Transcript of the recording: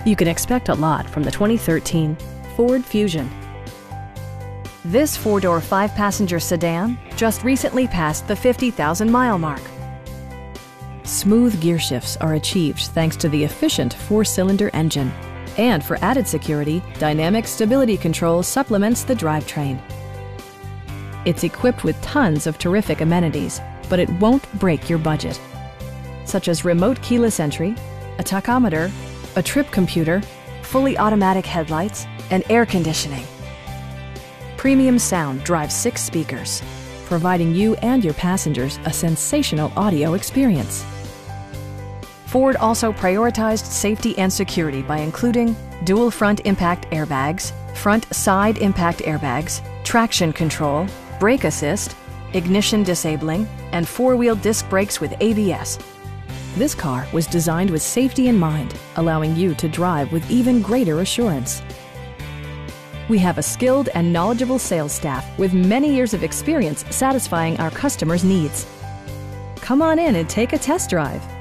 You can expect a lot from the 2013 Ford Fusion. This four-door, five-passenger sedan just recently passed the 50,000-mile mark. Smooth gear shifts are achieved thanks to the efficient four-cylinder engine. And for added security, dynamic stability control supplements the drivetrain. It's equipped with tons of terrific amenities, but it won't break your budget, such as remote keyless entry, a tachometer, a trip computer, fully automatic headlights, and air conditioning. Premium sound drives 6 speakers, providing you and your passengers a sensational audio experience. Ford also prioritized safety and security by including dual front impact airbags, front side impact airbags, traction control, brake assist, ignition disabling, and four-wheel disc brakes with ABS. This car was designed with safety in mind, allowing you to drive with even greater assurance. We have a skilled and knowledgeable sales staff with many years of experience satisfying our customers' needs. Come on in and take a test drive.